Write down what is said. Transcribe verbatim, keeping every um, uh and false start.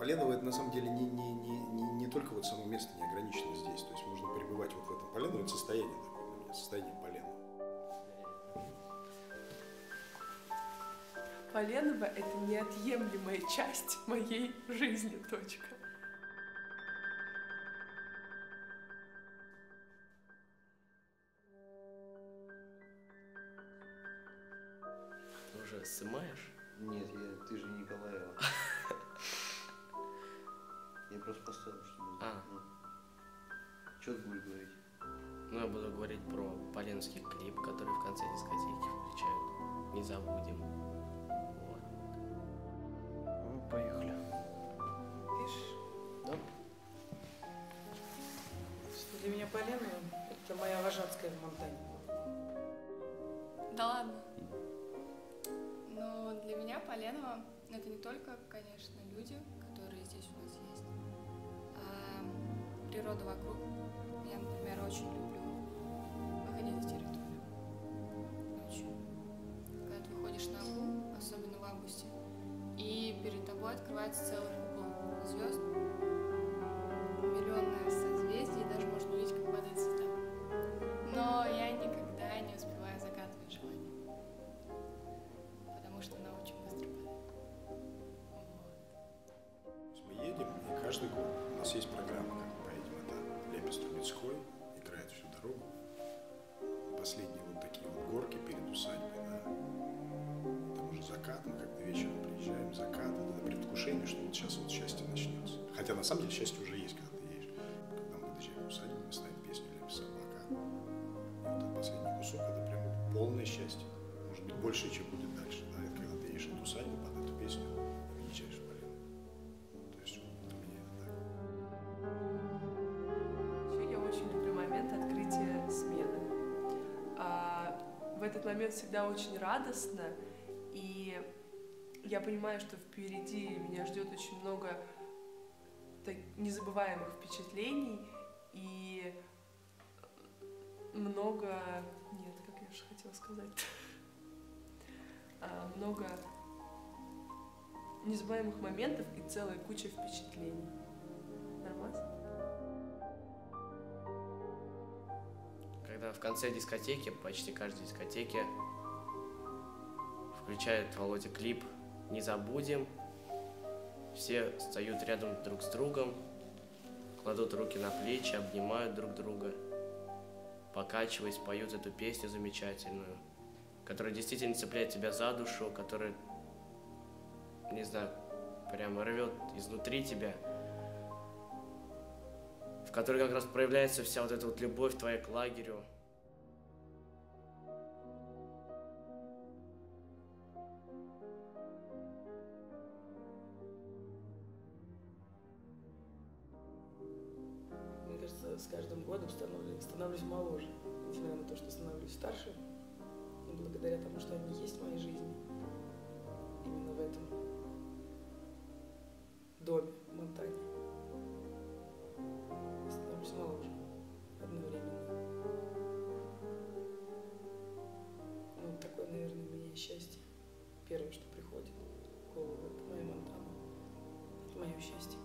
Поленово это на самом деле не, не, не, не, не только вот само место не ограничено здесь. То есть можно пребывать вот в этом Поленово, это состояние такое у меня, состояние Поленово. Поленово – это неотъемлемая часть моей жизни, точка. Ты уже сымаешь? Нет, я, ты же Николаева. Я просто поставил, чтобы... А. Ну. Что ты будешь говорить? Ну, я буду говорить про поленовский клип, который в конце дискотеки включают. Не забудем. Вот. Ну, поехали. Видишь? Да? Что для меня Поленово – это моя вожатская в Монтане. Да ладно. Но для меня Поленово – это не только, конечно, люди, которые здесь у нас есть, а природа вокруг. Я, например, очень люблю выходить за территорию ночью. Когда ты выходишь на огонь, особенно в августе, и перед тобой открывается целый купол звезд, миллионное созвездие, даже можно увидеть, как падает звезда. Но я никогда не успеваю загадывать желание, потому что она очень быстро падает. Вот. Мы едем, и каждый год у нас есть программа, как мы поедем. Это Лепес-Трубецкой, играет всю дорогу. Последние вот такие вот горки перед усадьбой, да. Там уже закат, мы как-то вечером приезжаем, закат, это предвкушение, что вот сейчас вот счастье начнется. Хотя на самом деле счастье уже есть, когда ты едешь. Когда мы подъезжаем к усадьбе, мы ставим песню Лепеса «Облака». И вот этот последний кусок, это прям полное счастье. Может быть, больше, чем будет дальше. Да? Это когда ты едешь от усадьбы под эту песню и въезжаешь в Поленово. То есть вот у меня это так. Еще я очень люблю момент открытия смены. А, в этот момент всегда очень радостно, и я понимаю, что впереди меня ждет очень много так, незабываемых впечатлений и много... Нет, как я же хотела сказать... А, много незабываемых моментов и целая куча впечатлений. Нормально? Когда в конце дискотеки, почти каждой дискотеке, включает Володя клип «Не забудем», все встают рядом друг с другом, кладут руки на плечи, обнимают друг друга, покачиваясь, поют эту песню замечательную, которая действительно цепляет тебя за душу, которая, не знаю, прямо рвет изнутри тебя, в которой как раз проявляется вся вот эта вот любовь твоя к лагерю. Мне кажется, с каждым годом становлюсь, становлюсь моложе, несмотря на то, что становлюсь старше. Но благодаря тому, что они есть в моей жизни, именно в этом доме в Монтане, я становлюсь моложе одновременно. Ну, такое, наверное, у меня счастье. Первое, что приходит в голову, это моя Монтана. Это мое счастье.